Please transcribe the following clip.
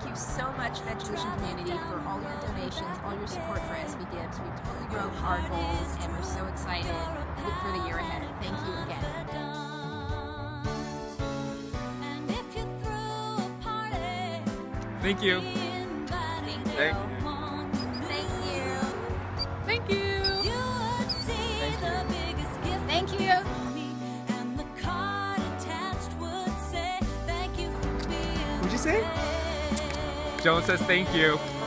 Thank you so much, VegTuition community, for all your donations, all your support for SVGives. We totally broke our goals, and we're so excited for the year ahead. Thank you again. Thank you. Thank you. Thank you. Thank you. Thank you. What'd you say? Joan says thank you.